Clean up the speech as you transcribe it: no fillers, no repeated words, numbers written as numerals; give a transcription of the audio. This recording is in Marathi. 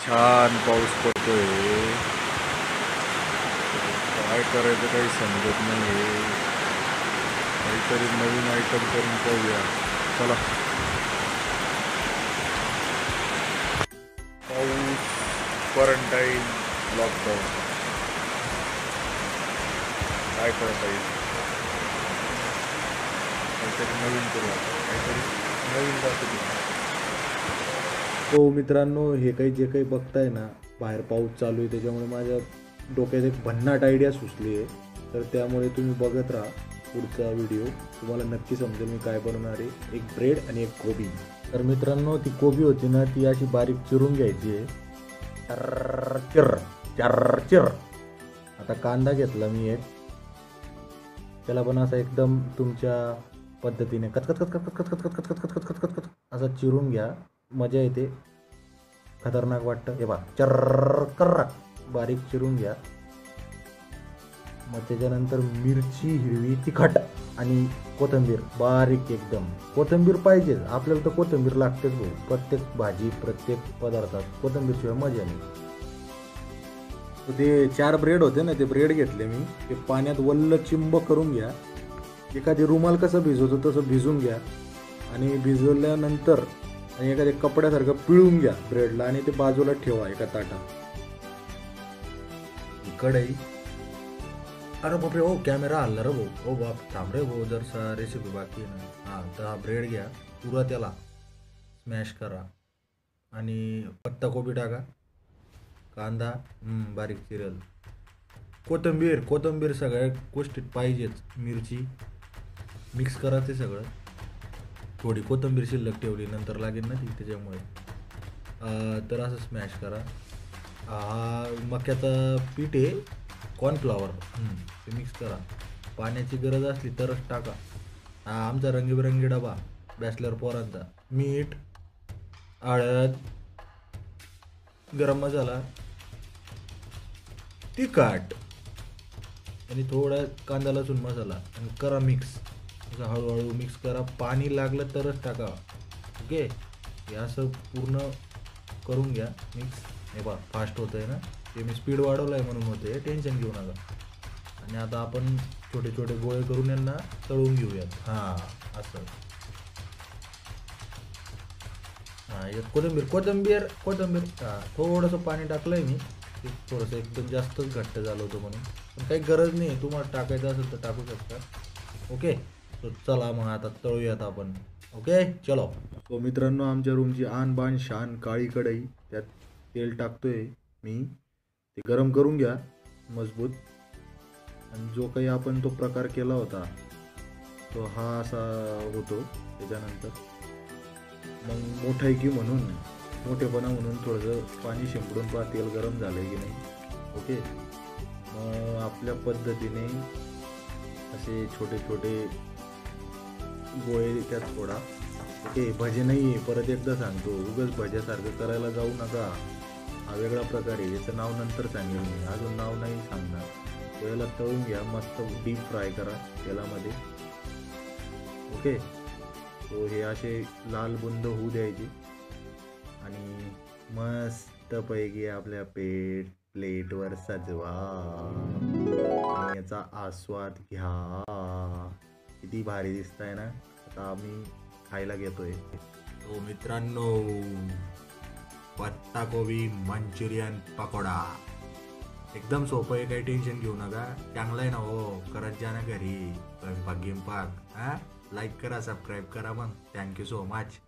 छान पाऊस पडतोय. काय करायचं काही समजत नाही. काहीतरी नवीन आयटम करून पाहूया. चला. पाऊस, क्वारंटाईन, लॉकडाऊन, काय करता येईल. काहीतरी नवीन करू. काहीतरी नवीन दाखवू. तो मित्रांनो, हे काही जे काही बघताय ना, बाहेर पाऊस चालू आहे त्याच्यामुळे माझ्या डोक्यात एक भन्नाट आयडिया सुचली आहे. तर त्यामुळे तुम्ही बघत राहा पुढचा व्हिडिओ. तुम्हाला नक्की समजेल मी काय बनवणार आहे. एक ब्रेड आणि एक कोबी. तर मित्रांनो, ती कोबी होती ना, ती अशी बारीक चिरून घ्यायची आहे. चिर. आता कांदा घेतला मी एक. त्याला पण असा एकदम तुमच्या पद्धतीने कचकच असा चिरून घ्या. मजा येते. खतरनाक वाटतं. हे बा चर्र बारीक चिरून घ्या. मग त्याच्यानंतर मिरची हिरवी तिखट आणि कोथिंबीर बारीक एकदम. कोथिंबीर पाहिजे आपल्याला, तर कोथिंबीर लागतेच भाऊ. प्रत्येक भाजी प्रत्येक पदार्थात कोथिंबीरशिवाय मजा नाही. ते 4 ब्रेड होते ना, ते ब्रेड घेतले मी. ते पाण्यात वल्ल चिंब करून घ्या. एखादी रुमाल कसं भिजवतो तसं भिजून घ्या. आणि भिजवल्यानंतर आणि एखाद्या कपड्यासारखं पिळून घ्या ब्रेडला आणि ते बाजूला ठेवा एका ताटात. कढई. अरे बापरे, हो कॅमेरा हल्ला रे भाऊ. हो बाप, थांब रे भाऊ, जरसा रेसिपी बाकी आहे ना. हां, तर हा ब्रेड घ्या पुरा, त्याला स्मॅश करा आणि पत्ताकोबी टाका. कांदा बारीक चिरेल. कोथिंबीर सगळ्या गोष्टीत पाहिजेच. मिरची मिक्स करा ते सगळं. थोडी कोथिंबीर शिल्लक ठेवली, नंतर लागेल ना ती, त्याच्यामुळे. तर असं स्मॅश करा. हा मक्याचा पीठ आहे, कॉर्नफ्लॉवर, ते मिक्स करा. पाण्याची गरज असली तरच टाका. हा आमचा रंगीबिरंगी डबा बॅचलर पोरांचा. मीठ, हळद, गरम मसाला, तिखट आणि थोडा कांदा लसूण मसाला आणि करा मिक्स. असं हळूहळू मिक्स करा. पाणी लागलं तरच टाका. ओके, हे असं पूर्ण करून घ्या मिक्स. हे बा फास्ट होतं आहे ना, ते मी स्पीड वाढवलं आहे म्हणून होते, टेन्शन घेऊ नका. आणि आता आपण छोटे छोटे गोळे करून यांना तळून घेऊयात. हां असं. हां, एक कोथिंबीर हां, थोडंसं पाणी टाकलं आहे मी. ते थोडंसं एकदम जास्तच घट्ट झालं होतं म्हणून, पण काही गरज नाही. तुम्हाला टाकायचं असेल तर टाकू शकता. ओके, तो चला मग आता तळूयात आपण. ओके चलो. तो मित्रांनो, आमच्या रूमची आन बाण शान काळी कढई. त्यात तेल टाकतोय मी. ते गरम करून घ्या मजबूत. आणि जो काही आपण तो प्रकार केला होता तो हा असा होतो. त्याच्यानंतर मग मोठायकी म्हणून, मोठेपणा म्हणून थोडंसं पाणी शिंपडून पहा तेल गरम झालं आहे की नाही. ओके, मग आपल्या पद्धतीने असे छोटे छोटे गोळे त्यात सोडा. ओके, भजे नाही आहे, परत एकदा सांगतो, उगाच भज्यासारखं करायला जाऊ नका. हा वेगळा प्रकार आहे, याचं नाव नंतर सांगेल मी, अजून नाव नाही सांगणार. त्याला तळून घ्या, मस्त डीप फ्राय करा तेलामध्ये. ओके, तो हे असे लाल बुंद होऊ द्यायचे आणि मस्तपैकी आपल्या प्लेटवर सजवा आणि याचा आस्वाद घ्या. किती भारी दिसतंय ना. आता आम्ही खायला घेतोय. तो मित्रांनो, पत्ताकोबी मंचुरियन पकोडा एकदम सोपं आहे, काही टेन्शन घेऊ नका. चांगलं आहे ना हो, करत जा ना घरी स्वयंपाक गिंपाक. हां, लाईक करा, सबस्क्राईब करा. मग थँक्यू सो मच.